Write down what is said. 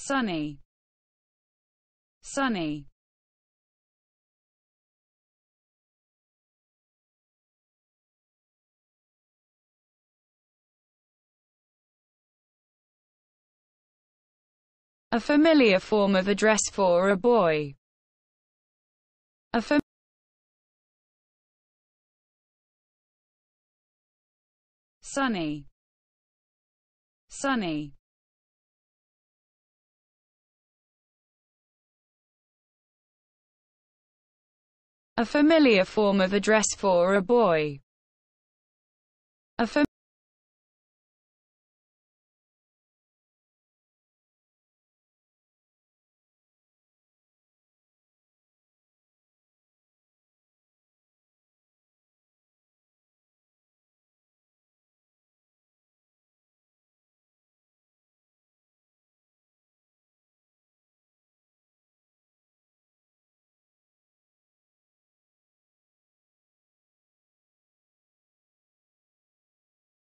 Sonny, Sonny. A familiar form of address for a boy. A Sonny, Sonny. A familiar form of address for a boy. A